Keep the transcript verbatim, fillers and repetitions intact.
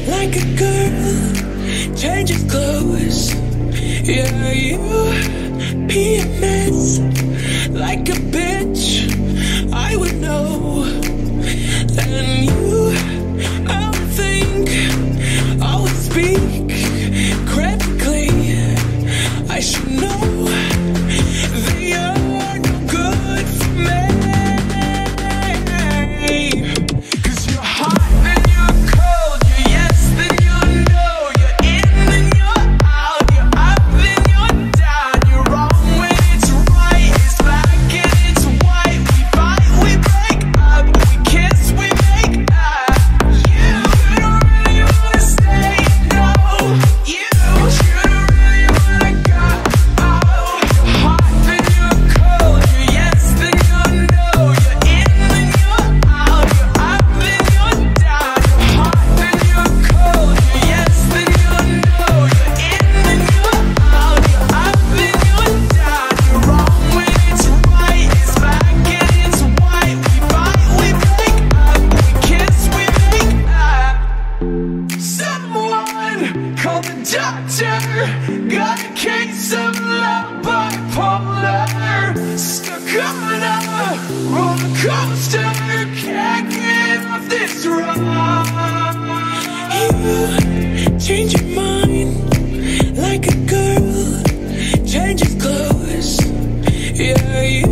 like a girl changes clothes. Yeah, you be a mess like a bitch, I would know. And you always think, always speak critically. I should know that you're no good for me. 'Cause you're hot, then you're cold, you're yes, then you're no, you're in, then you're out, you're up, then you're down, you're wrong when it's right, it's black and it's white, we fight, we break up, we kiss, we make up. You, you don't really wanna stay, no, you, you don't really wanna go. Oh, you're hot, then you're cold, you're yes, then you're no, you're in, then you're out, you're up, then you're down, you're hot, then you're cold, you're yes, then you're no, you're in, then you're out, you're up, then you're down, you're wrong when it's right, it's black and it's white, we fight, we break up, we kiss, we make up. Someone call the doctor, got a case of love bipolar, stuck on a roller coaster, can't get off this ride. You change your mind like a girl changes clothes. Yeah, you